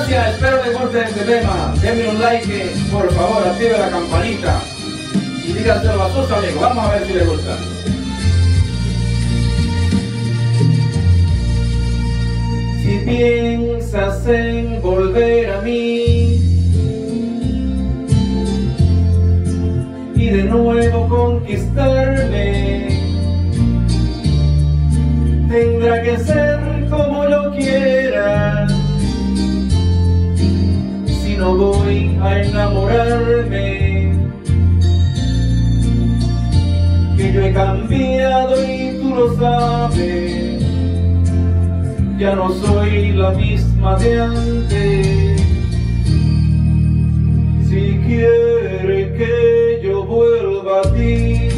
gracias, espero les guste este tema. Denme un like, por favor, active la campanita y díganselo a sus amigos. Vamos a ver si les gusta. Si piensas en volver a mí y de nuevo conquistarme, tendrá que ser como yo quiera. Si no voy a enamorarme, que yo he cambiado y tú lo sabes. Ya no soy la misma de antes. Si quiere que yo vuelva a ti,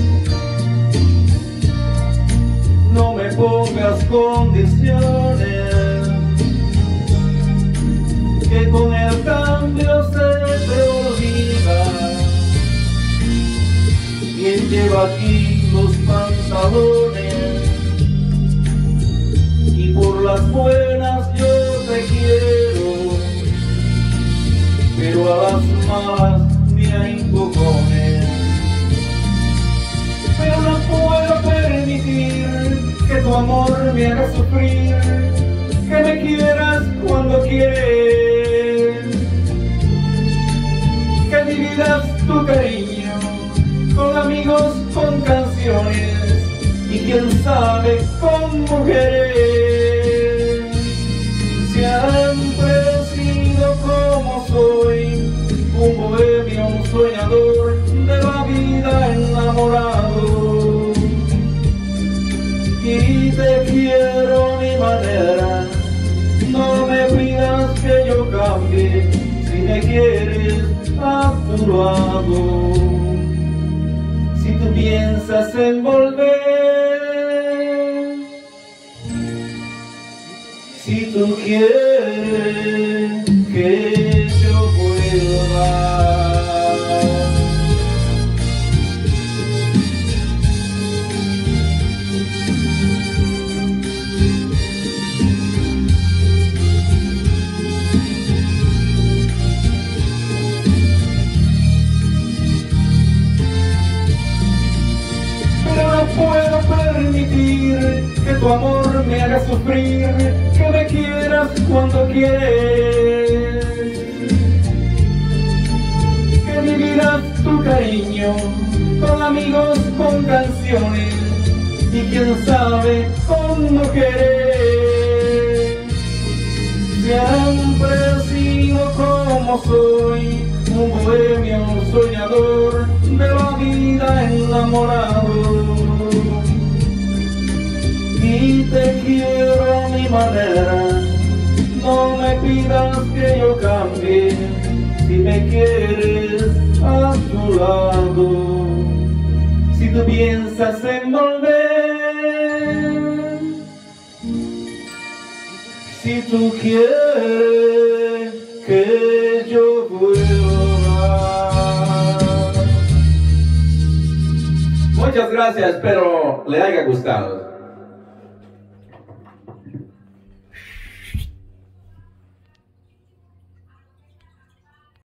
no me pongas condiciones, que con el cambio se te olvida. ¿Quién lleva aquí los pantalones? Y por las buenas yo te quiero, pero a las malas me hay empujones. Pero no puedo permitir que tu amor me haga sufrir, que me quieras cuando quieres, que dividas tu cariño con amigos, con canciones y quién sabe con mujeres. Siempre he sido como soy, un bohemio, un soñador de la vida enamorado. Y te quiero a mi manera, no me pidas que yo cambie, si me quieres a tu lado. Si tú piensas en volver, si tú quieres que yo vuelva. Puedo permitir que tu amor me haga sufrir, que me quieras cuando quieres, que dividas tu cariño con amigos, con canciones y quién sabe con mujeres. Siempre he sido como soy, un bohemio, un soñador de la vida enamorado. Y te quiero a mi manera, no me pidas que yo cambie, si me quieres a tu lado. Si tú piensas en volver, si tú quieres que yo vuelva. Muchas gracias, espero le haya gustado.